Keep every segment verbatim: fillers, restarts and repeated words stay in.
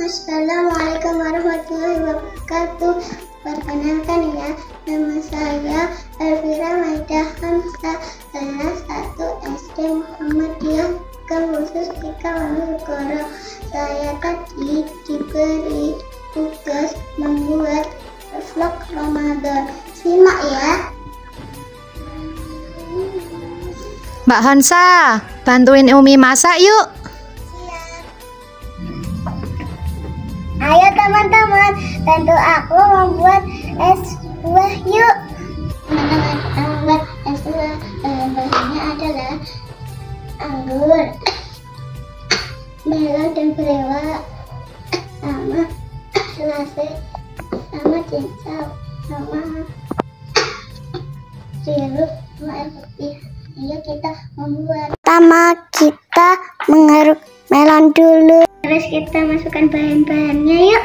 Assalamualaikum warahmatullahi wabarakatuh. Perkenalkan ya, nama saya Elvira Maidah Hamzah, kelas satu S D Muhammadiyah Khusus Ika Wanugoro. Saya tadi diberi tugas membuat vlog Ramadan. Simak ya. Mbak Hansa, bantuin Umi masak yuk. Ayo teman-teman, bantu aku membuat es buah yuk. Teman-teman, membuat es buah, eh, bahannya adalah anggur, melon dan brewok, sama selasi, sama cincau, sama sirup, sama air putih. Ayo kita membuat. Pertama kita mengeruk melon dulu. Terus kita masukkan bahan-bahannya yuk.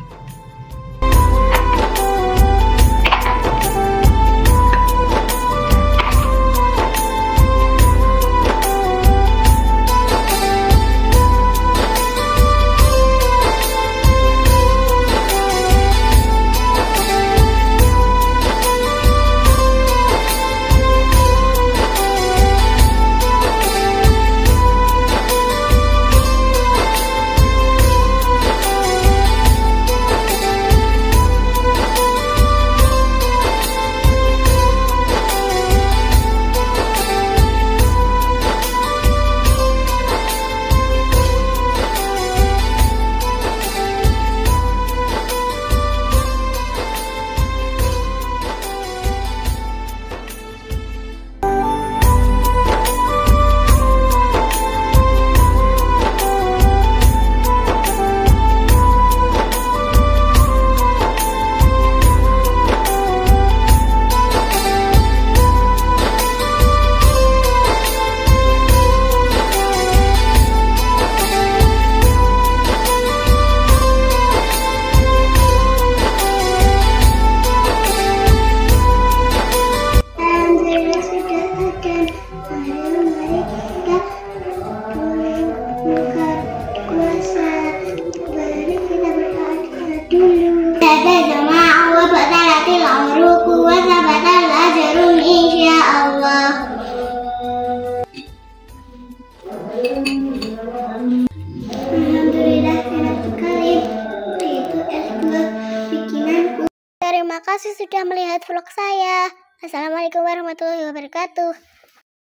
Alhamdulillah, enak sekali. Itu es buah bikinanku. Terima kasih sudah melihat vlog saya. Assalamualaikum warahmatullahi wabarakatuh.